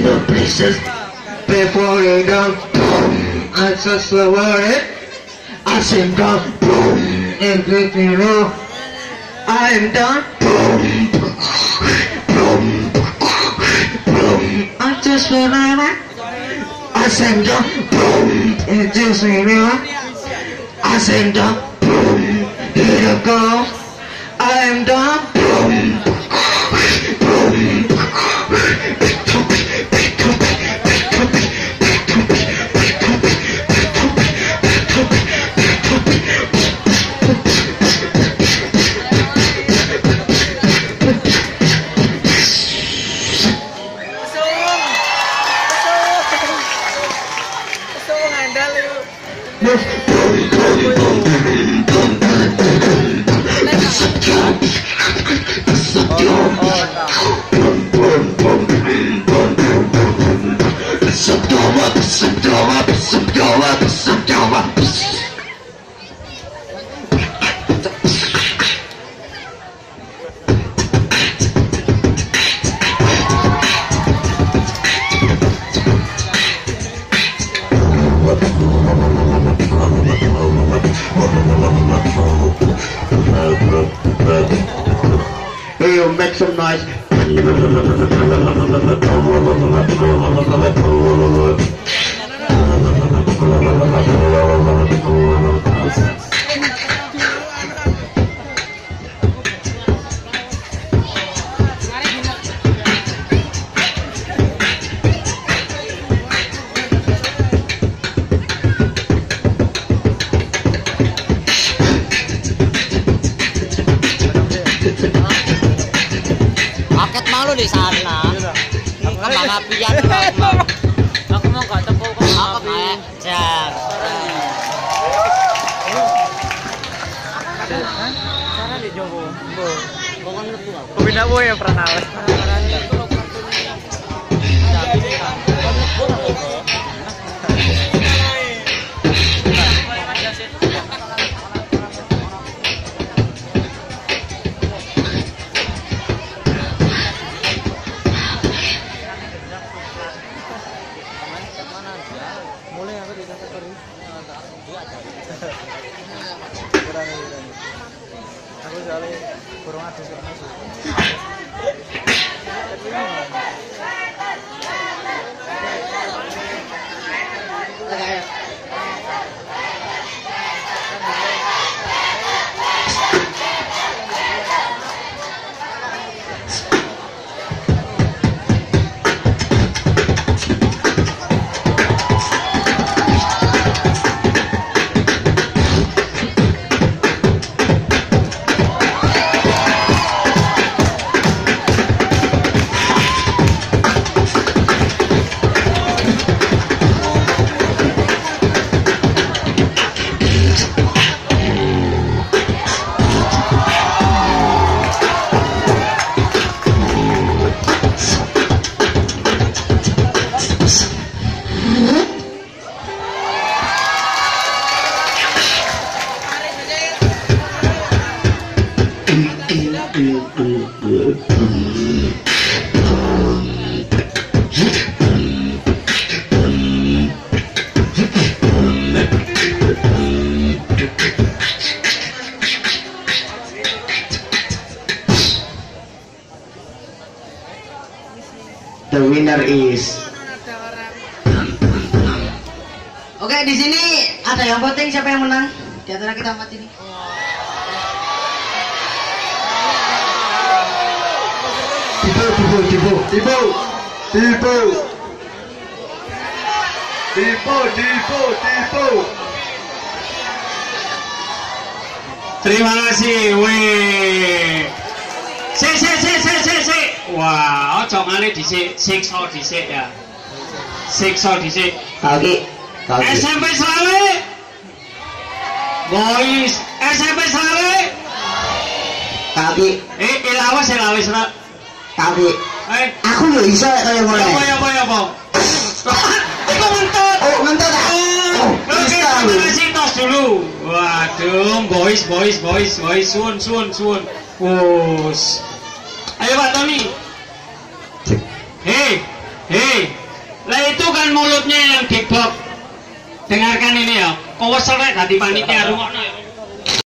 the places before you go. I just lower it. I sing down, boom, and let me know I'm done. Boom, boom, boom. I just wanna. I sing down, boom, and just me know. I sing down, boom, here you go. I'm done. Boom, boom. Hey, make some noise. Paket malu di sana. Kembang apian. Aku mau gak tepuk kembang api. Jar. Cara di Jowo. Bukan lebu aku. Pembina boy yang pernah nawas. Mulai aku tidak terus. Aku soalnya kurang adus kok masuk. The winner is. Oke, di sini ada yang voting siapa yang menang di antara kita empat ini. Tipu. Terima kasih, weh. Si. Wah, ojo ngalih dhisik, siksa dhisik ya. Siksa dhisik. Kaki. SMP Sale. Boys, SMP Sale. Kaki. Lawas nak. Kaki. Aku lho iso kaya ngono. Apa? Iku mentut. Oh, mentut. Oke, terima kasih tos dulu. Waduh, boys, suun. Wus. Ayo Pak Tony. Hei. Bukan mulutnya yang gigok. Dengarkan ini ya. Kau selek tadi panitia rungokno